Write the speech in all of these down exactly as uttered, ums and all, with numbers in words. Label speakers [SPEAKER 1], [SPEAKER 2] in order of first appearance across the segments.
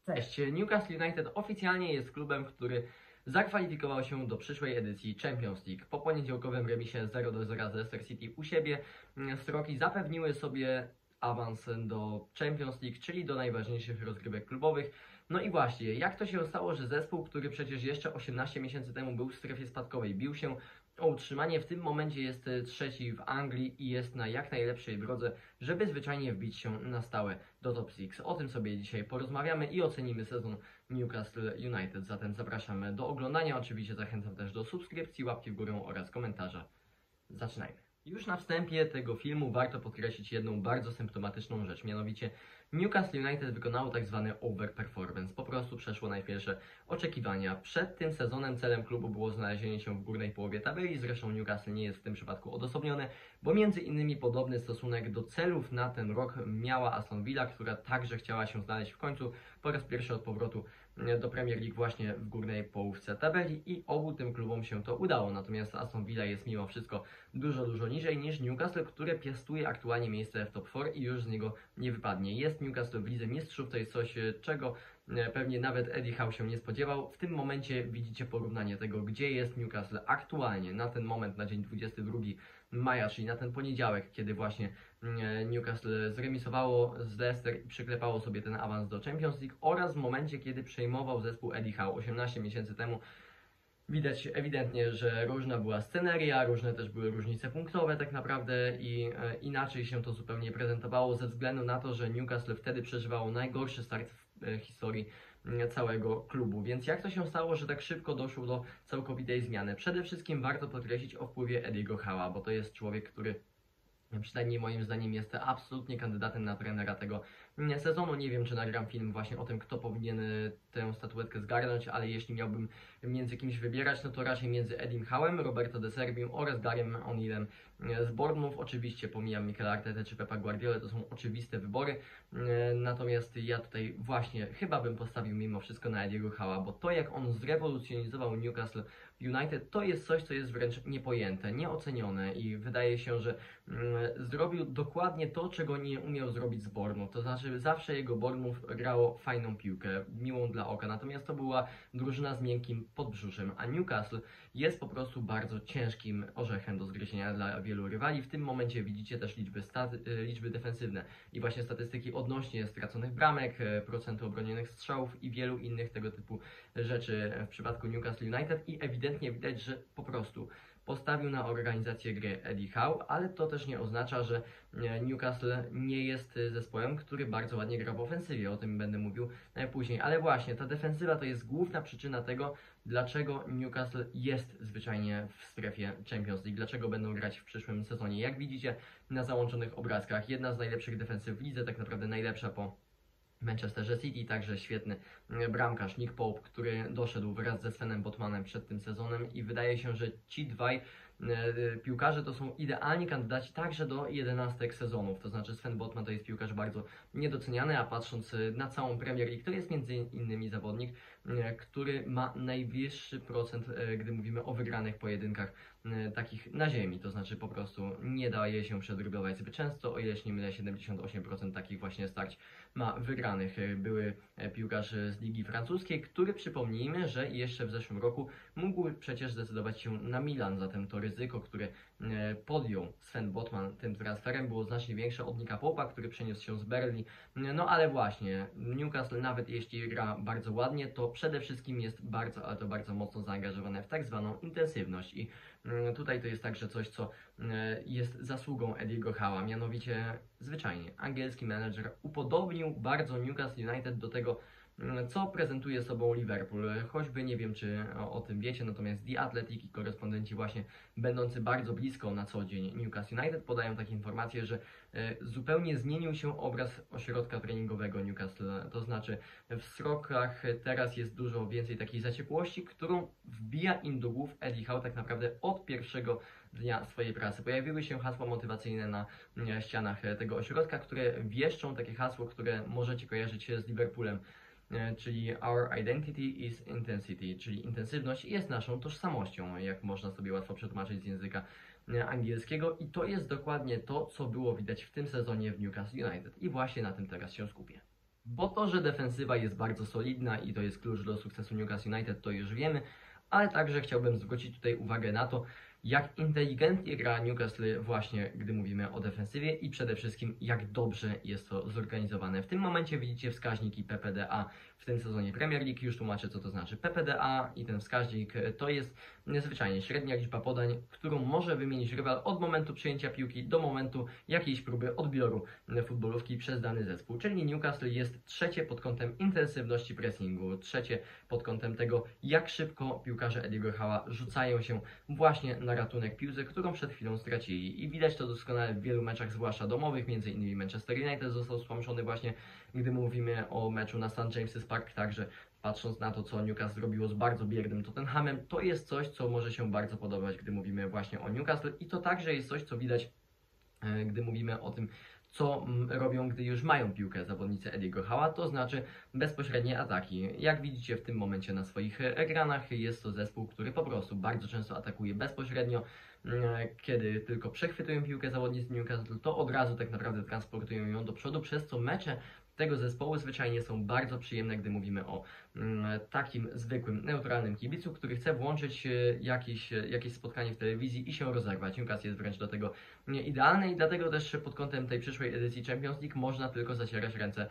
[SPEAKER 1] Cześć, Newcastle United oficjalnie jest klubem, który zakwalifikował się do przyszłej edycji Champions League. Po poniedziałkowym remisie zero do zera z Leicester City u siebie Sroki zapewniły sobie awans do Champions League, czyli do najważniejszych rozgrywek klubowych. No i właśnie, jak to się stało, że zespół, który przecież jeszcze osiemnaście miesięcy temu był w strefie spadkowej, bił się o utrzymanie, w tym momencie jest trzeci w Anglii i jest na jak najlepszej drodze, żeby zwyczajnie wbić się na stałe do top sześć. O tym sobie dzisiaj porozmawiamy i ocenimy sezon Newcastle United. Zatem zapraszamy do oglądania, oczywiście zachęcam też do subskrypcji, łapki w górę oraz komentarza. Zaczynajmy. Już na wstępie tego filmu warto podkreślić jedną bardzo symptomatyczną rzecz, mianowicie Newcastle United wykonało tak zwany overperformance, po prostu przeszło najpierwsze oczekiwania. Przed tym sezonem celem klubu było znalezienie się w górnej połowie tabeli, zresztą Newcastle nie jest w tym przypadku odosobnione, bo między innymi podobny stosunek do celów na ten rok miała Aston Villa, która także chciała się znaleźć w końcu po raz pierwszy od powrotu do Premier League właśnie w górnej połówce tabeli i obu tym klubom się to udało, natomiast Aston Villa jest mimo wszystko dużo, dużo niżej niż Newcastle, które piastuje aktualnie miejsce w top cztery i już z niego nie wypadnie. Jest Newcastle w Lidze Mistrzów, to jest coś, czego pewnie nawet Eddie Howe się nie spodziewał. W tym momencie widzicie porównanie tego, gdzie jest Newcastle aktualnie na ten moment, na dzień dwudziestego drugiego maja, czyli na ten poniedziałek, kiedy właśnie Newcastle zremisowało z Leicester i przyklepało sobie ten awans do Champions League, oraz w momencie, kiedy przejmował zespół Eddie Howe osiemnaście miesięcy temu. Widać ewidentnie, że różna była sceneria, różne też były różnice punktowe tak naprawdę i e, inaczej się to zupełnie prezentowało ze względu na to, że Newcastle wtedy przeżywało najgorszy start w e, historii e, całego klubu. Więc jak to się stało, że tak szybko doszło do całkowitej zmiany? Przede wszystkim warto podkreślić o wpływie Ediego Howe'a, bo to jest człowiek, który przynajmniej moim zdaniem jest absolutnie kandydatem na trenera tego sezonu. Nie wiem, czy nagram film właśnie o tym, kto powinien tę statuetkę zgarnąć, ale jeśli miałbym między kimś wybierać, no to raczej między Edim Howe'em, Roberto De Zerbim oraz Garym O'Neillem z Bournemouth. Oczywiście pomijam Mikel Artetę czy Pepa Guardiolę, to są oczywiste wybory. Natomiast ja tutaj właśnie chyba bym postawił mimo wszystko na Ediego Howe'a, bo to, jak on zrewolucjonizował Newcastle United, to jest coś, co jest wręcz niepojęte, nieocenione i wydaje się, że mm, zrobił dokładnie to, czego nie umiał zrobić z Bournemouth. To znaczy zawsze jego Bournemouth grało fajną piłkę, miłą dla oka, natomiast to była drużyna z miękkim podbrzuszem, a Newcastle jest po prostu bardzo ciężkim orzechem do zgryzienia dla wielu rywali. W tym momencie widzicie też liczby, staty, liczby defensywne i właśnie statystyki odnośnie straconych bramek, procentu obronionych strzałów i wielu innych tego typu rzeczy w przypadku Newcastle United i ewidentnie widać, że po prostu postawił na organizację gry Eddie Howe, ale to też nie oznacza, że Newcastle nie jest zespołem, który bardzo ładnie gra w ofensywie, o tym będę mówił później, ale właśnie ta defensywa to jest główna przyczyna tego, dlaczego Newcastle jest zwyczajnie w strefie Champions League, dlaczego będą grać w przyszłym sezonie. Jak widzicie na załączonych obrazkach, jedna z najlepszych defensyw w lidze, tak naprawdę najlepsza po Manchesterze City, także świetny bramkarz Nick Pope, który doszedł wraz ze Svenem Botmanem przed tym sezonem i wydaje się, że ci dwaj piłkarze to są idealni kandydaci także do jedenastek sezonów, to znaczy Sven Botman to jest piłkarz bardzo niedoceniany, a patrząc na całą Premier League to jest między innymi zawodnik, który ma najwyższy procent, gdy mówimy o wygranych pojedynkach takich na ziemi, to znaczy po prostu nie daje się przedrublować zbyt często, o ileś nie mylę siedemdziesiąt osiem procent takich właśnie starć ma wygranych. Były piłkarz z Ligi Francuskiej, który przypomnijmy, że jeszcze w zeszłym roku mógł przecież zdecydować się na Milan, zatem to ryzyko, które podjął Sven Botman tym transferem było znacznie większe od Nicka Pope'a, który przeniósł się z Burnley. No ale właśnie, Newcastle nawet jeśli gra bardzo ładnie, to przede wszystkim jest bardzo, ale to bardzo mocno zaangażowane w tak zwaną intensywność i tutaj to jest także coś, co jest zasługą Ediego Howe'a, mianowicie zwyczajnie angielski menedżer upodobnił bardzo Newcastle United do tego, co prezentuje sobą Liverpool. Choćby nie wiem, czy o, o tym wiecie, natomiast The Athletic i korespondenci właśnie będący bardzo blisko na co dzień Newcastle United podają takie informacje, że e, zupełnie zmienił się obraz ośrodka treningowego Newcastle. To znaczy w Srokach teraz jest dużo więcej takiej zaciekłości, którą wbija im do głów Eddie Howe tak naprawdę od pierwszego dnia swojej pracy. Pojawiły się hasła motywacyjne na e, ścianach tego ośrodka, które wieszczą takie hasło, które możecie kojarzyć się z Liverpoolem, czyli Our Identity is Intensity, czyli intensywność jest naszą tożsamością, jak można sobie łatwo przetłumaczyć z języka angielskiego i to jest dokładnie to, co było widać w tym sezonie w Newcastle United i właśnie na tym teraz się skupię. Bo to, że defensywa jest bardzo solidna i to jest klucz do sukcesu Newcastle United, to już wiemy, ale także chciałbym zwrócić tutaj uwagę na to, jak inteligentnie gra Newcastle właśnie, gdy mówimy o defensywie i przede wszystkim jak dobrze jest to zorganizowane. W tym momencie widzicie wskaźniki P P D A w tym sezonie Premier League. Już tłumaczę, co to znaczy P P D A i ten wskaźnik to jest zwyczajnie średnia liczba podań, którą może wymienić rywal od momentu przyjęcia piłki do momentu jakiejś próby odbioru futbolówki przez dany zespół. Czyli Newcastle jest trzecie pod kątem intensywności pressingu, trzecie pod kątem tego, jak szybko piłkarze Eddie'ego Howe'a rzucają się właśnie na ratunek piłce, którą przed chwilą stracili. I widać to doskonale w wielu meczach, zwłaszcza domowych, między innymi Manchester United został spłamszony właśnie, gdy mówimy o meczu na Saint James's Park, także patrząc na to, co Newcastle zrobiło z bardzo biernym Tottenhamem, to jest coś, co może się bardzo podobać, gdy mówimy właśnie o Newcastle i to także jest coś, co widać, gdy mówimy o tym, co robią, gdy już mają piłkę zawodnicy Eddie'ego Howe'a, to znaczy bezpośrednie ataki. Jak widzicie w tym momencie na swoich ekranach, jest to zespół, który po prostu bardzo często atakuje bezpośrednio. Kiedy tylko przechwytują piłkę zawodnicy Newcastle, to od razu tak naprawdę transportują ją do przodu, przez co mecze tego zespołu zwyczajnie są bardzo przyjemne, gdy mówimy o mm, takim zwykłym, neutralnym kibicu, który chce włączyć jakieś, jakieś spotkanie w telewizji i się rozerwać. Newcastle jest wręcz do tego idealny i dlatego też pod kątem tej przyszłej edycji Champions League można tylko zacierać ręce,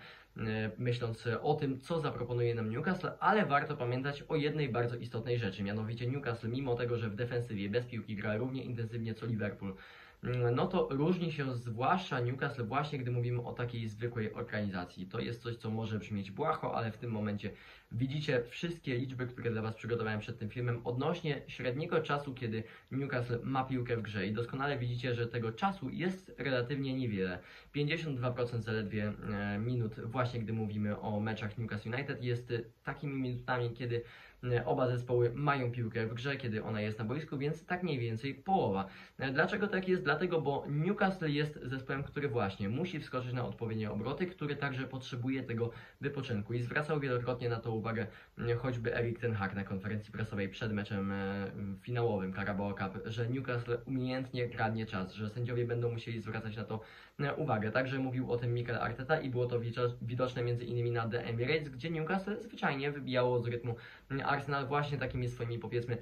[SPEAKER 1] myśląc o tym, co zaproponuje nam Newcastle, ale warto pamiętać o jednej bardzo istotnej rzeczy, mianowicie Newcastle, mimo tego, że w defensywie bez piłki gra równie intensywnie co Liverpool, no to różni się zwłaszcza Newcastle właśnie, gdy mówimy o takiej zwykłej organizacji. To jest coś, co może brzmieć błaho, ale w tym momencie widzicie wszystkie liczby, które dla Was przygotowałem przed tym filmem odnośnie średniego czasu, kiedy Newcastle ma piłkę w grze i doskonale widzicie, że tego czasu jest relatywnie niewiele. pięćdziesiąt dwa procent zaledwie minut właśnie, gdy mówimy o meczach Newcastle United jest takimi minutami, kiedy oba zespoły mają piłkę w grze, kiedy ona jest na boisku, więc tak mniej więcej połowa. Dlaczego tak jest? Dlatego, bo Newcastle jest zespołem, który właśnie musi wskoczyć na odpowiednie obroty, który także potrzebuje tego wypoczynku i zwracał wielokrotnie na to uwagę choćby Erik ten Hag na konferencji prasowej przed meczem finałowym Carabao Cup, że Newcastle umiejętnie kradnie czas, że sędziowie będą musieli zwracać na to uwagę. Także mówił o tym Mikel Arteta i było to widoczne między innymi na The Emirates, gdzie Newcastle zwyczajnie wybijało z rytmu Arsenal właśnie takimi swoimi, powiedzmy,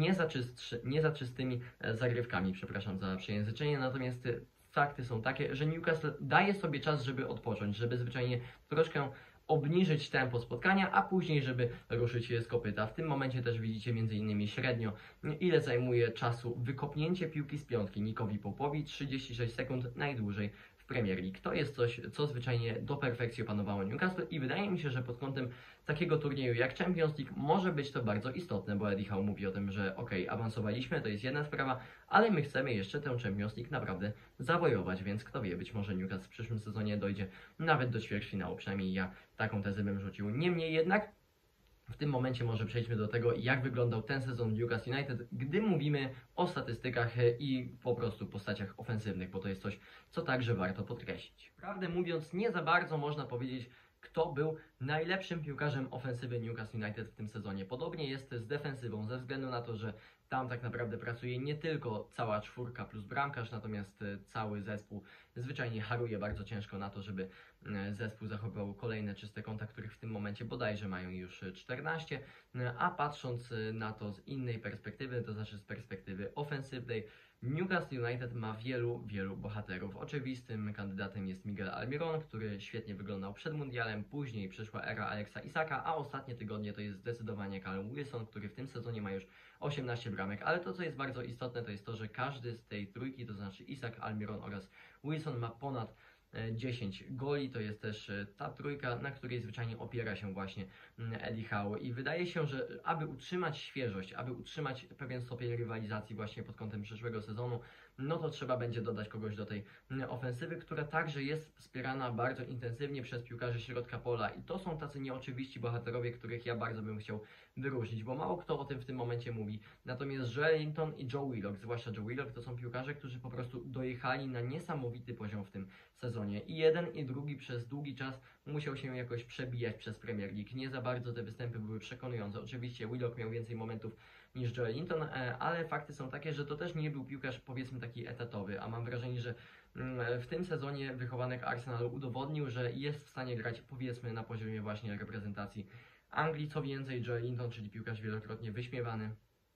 [SPEAKER 1] niezaczystymi zagrywkami, przepraszam za przejęzyczenie, natomiast fakty są takie, że Newcastle daje sobie czas, żeby odpocząć, żeby zwyczajnie troszkę obniżyć tempo spotkania, a później, żeby ruszyć z kopyta. W tym momencie też widzicie między innymi średnio, ile zajmuje czasu wykopnięcie piłki z piątki Nikowi Pope'owi, trzydzieści sześć sekund najdłużej w Premier League. To jest coś, co zwyczajnie do perfekcji opanowało Newcastle i wydaje mi się, że pod kątem takiego turnieju jak Champions League może być to bardzo istotne, bo Eddie Howe mówi o tym, że ok, awansowaliśmy, to jest jedna sprawa, ale my chcemy jeszcze tę Champions League naprawdę zawojować, więc kto wie, być może Newcastle w przyszłym sezonie dojdzie nawet do ćwierćfinału, przynajmniej ja taką tezę bym rzucił. Niemniej jednak w tym momencie może przejdźmy do tego, jak wyglądał ten sezon Newcastle United, gdy mówimy o statystykach i po prostu postaciach ofensywnych, bo to jest coś, co także warto podkreślić. Prawdę mówiąc, nie za bardzo można powiedzieć, kto był najlepszym piłkarzem ofensywy Newcastle United w tym sezonie. Podobnie jest z defensywą, ze względu na to, że tam tak naprawdę pracuje nie tylko cała czwórka plus bramkarz, natomiast cały zespół zwyczajnie haruje bardzo ciężko na to, żeby zespół zachował kolejne czyste konta, których w tym momencie bodajże mają już czternaście, a patrząc na to z innej perspektywy, to znaczy z perspektywy ofensywnej, Newcastle United ma wielu, wielu bohaterów. Oczywistym kandydatem jest Miguel Almiron, który świetnie wyglądał przed mundialem, później przyszła era Alexa Isaka, a ostatnie tygodnie to jest zdecydowanie Callum Wilson, który w tym sezonie ma już osiemnaście bramek, ale to, co jest bardzo istotne, to jest to, że każdy z tej trójki, to znaczy Isak, Almiron oraz Wilson, ma ponad dziesięć goli. To jest też ta trójka, na której zwyczajnie opiera się właśnie Eddie Howe i wydaje się, że aby utrzymać świeżość, aby utrzymać pewien stopień rywalizacji właśnie pod kątem przyszłego sezonu, no to trzeba będzie dodać kogoś do tej ofensywy, która także jest wspierana bardzo intensywnie przez piłkarzy środka pola i to są tacy nieoczywiści bohaterowie, których ja bardzo bym chciał wyróżnić, bo mało kto o tym w tym momencie mówi. Natomiast Joelinton i Joe Willock, zwłaszcza Joe Willock, to są piłkarze, którzy po prostu dojechali na niesamowity poziom w tym sezonie i jeden i drugi przez długi czas musiał się jakoś przebijać przez Premier League. Nie za bardzo te występy były przekonujące. Oczywiście Willock miał więcej momentów niż Joelinton, ale fakty są takie, że to też nie był piłkarz, powiedzmy, taki taki etatowy, a mam wrażenie, że w tym sezonie wychowanek Arsenalu udowodnił, że jest w stanie grać powiedzmy na poziomie właśnie reprezentacji Anglii. Co więcej, Joelinton, czyli piłkarz wielokrotnie wyśmiewany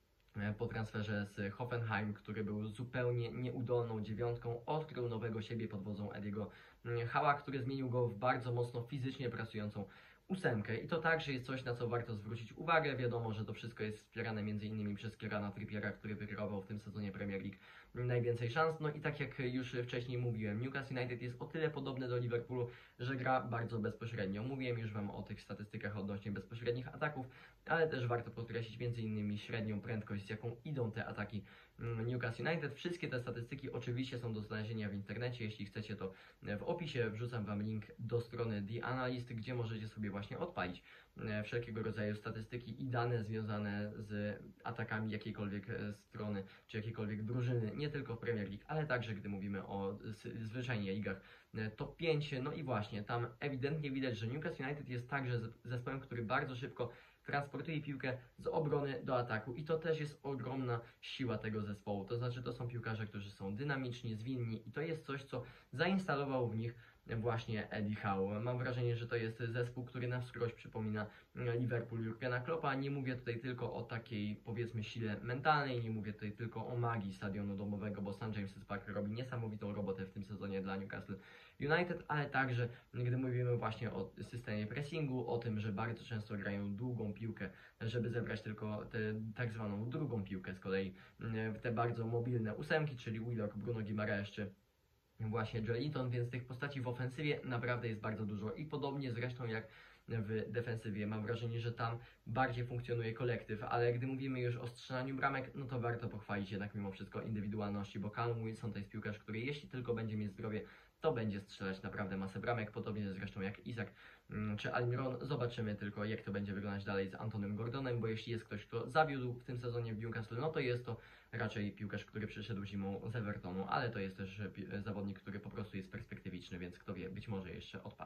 [SPEAKER 1] po transferze z Hoffenheim, który był zupełnie nieudolną dziewiątką, odkrył nowego siebie pod wodzą Ediego Howe'a, który zmienił go w bardzo mocno fizycznie pracującą ósemkę. I to także jest coś, na co warto zwrócić uwagę. Wiadomo, że to wszystko jest wspierane m.in. przez Kierana Trippiera, który wykreował w tym sezonie Premier League najwięcej szans. No i tak jak już wcześniej mówiłem, Newcastle United jest o tyle podobny do Liverpoolu, że gra bardzo bezpośrednio. Mówiłem już Wam o tych statystykach odnośnie bezpośrednich ataków, ale też warto podkreślić m.in. średnią prędkość, z jaką idą te ataki Newcastle United. Wszystkie te statystyki oczywiście są do znalezienia w internecie. Jeśli chcecie, to w opisie wrzucam Wam link do strony The Analyst, gdzie możecie sobie właśnie odpalić wszelkiego rodzaju statystyki i dane związane z atakami jakiejkolwiek strony czy jakiejkolwiek drużyny, nie tylko w Premier League, ale także gdy mówimy o zwyczajnie ligach top pięć. No i właśnie tam ewidentnie widać, że Newcastle United jest także zespołem, który bardzo szybko transportuje piłkę z obrony do ataku i to też jest ogromna siła tego zespołu. To znaczy, to są piłkarze, którzy są dynamiczni, zwinni i to jest coś, co zainstalował w nich właśnie Eddie Howe. Mam wrażenie, że to jest zespół, który na wskroś przypomina Liverpool Jurgena Kloppa. Nie mówię tutaj tylko o takiej, powiedzmy, sile mentalnej, nie mówię tutaj tylko o magii stadionu domowego, bo Saint James's Park robi niesamowitą robotę w tym sezonie dla Newcastle United, ale także gdy mówimy właśnie o systemie pressingu, o tym, że bardzo często grają długą piłkę, żeby zebrać tylko tę tak zwaną drugą piłkę z kolei w te bardzo mobilne ósemki, czyli Willock, Bruno Guimaraes czy właśnie Joelinton, więc tych postaci w ofensywie naprawdę jest bardzo dużo i podobnie zresztą jak w defensywie. Mam wrażenie, że tam bardziej funkcjonuje kolektyw, ale gdy mówimy już o strzelaniu bramek, no to warto pochwalić jednak mimo wszystko indywidualności, bo Callum Wilson to jest piłkarz, który jeśli tylko będzie mieć zdrowie, to będzie strzelać naprawdę masę bramek, podobnie zresztą jak Isak czy Almiron. Zobaczymy tylko, jak to będzie wyglądać dalej z Antonym Gordonem, bo jeśli jest ktoś, kto zawiódł w tym sezonie w Newcastle, no to jest to raczej piłkarz, który przyszedł zimą z Evertonu, ale to jest też zawodnik, który po prostu jest perspektywiczny, więc kto wie, być może jeszcze odpali.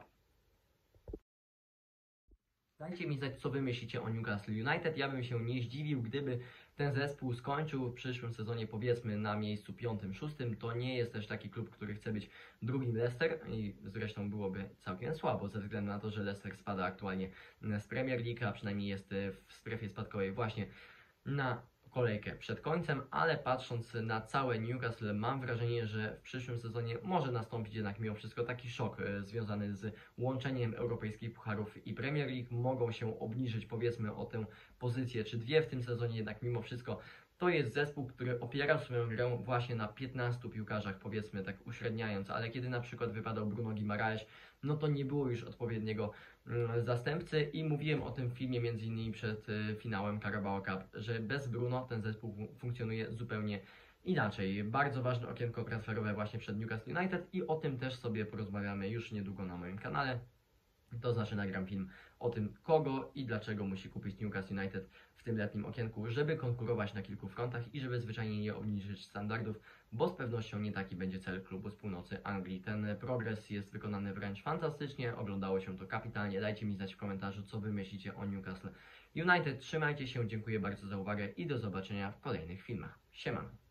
[SPEAKER 1] Dajcie mi znać, co Wy myślicie o Newcastle United. Ja bym się nie zdziwił, gdyby ten zespół skończył w przyszłym sezonie powiedzmy na miejscu piątym, szóstym. To nie jest też taki klub, który chce być drugim Leicester i zresztą byłoby całkiem słabo ze względu na to, że Leicester spada aktualnie z Premier League, a przynajmniej jest w strefie spadkowej właśnie na kolejkę przed końcem, ale patrząc na całe Newcastle, mam wrażenie, że w przyszłym sezonie może nastąpić jednak mimo wszystko taki szok e, związany z łączeniem europejskich pucharów i Premier League. Mogą się obniżyć powiedzmy o tę pozycję czy dwie w tym sezonie, jednak mimo wszystko to jest zespół, który opierał swoją grę właśnie na piętnastu piłkarzach, powiedzmy tak uśredniając, ale kiedy na przykład wypadał Bruno Guimaraes, no to nie było już odpowiedniego mm, zastępcy i mówiłem o tym w filmie między innymi przed y, finałem Carabao Cup, że bez Bruno ten zespół fun funkcjonuje zupełnie inaczej. Bardzo ważne okienko transferowe właśnie przed Newcastle United i o tym też sobie porozmawiamy już niedługo na moim kanale. To znaczy nagram film o tym, kogo i dlaczego musi kupić Newcastle United w tym letnim okienku, żeby konkurować na kilku frontach i żeby zwyczajnie nie obniżyć standardów, bo z pewnością nie taki będzie cel klubu z północy Anglii. Ten progres jest wykonany wręcz fantastycznie, oglądało się to kapitalnie. Dajcie mi znać w komentarzu, co Wy myślicie o Newcastle United. Trzymajcie się, dziękuję bardzo za uwagę i do zobaczenia w kolejnych filmach. Siemano.